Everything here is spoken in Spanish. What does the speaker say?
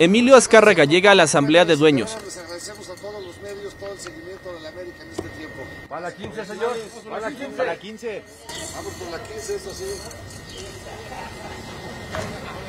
Emilio Azcárraga llega a la Asamblea de Dueños. Les agradecemos a todos los medios todo el seguimiento de la América en este tiempo. Para la 15, señor. Para la 15. Vamos con la 15, eso sí.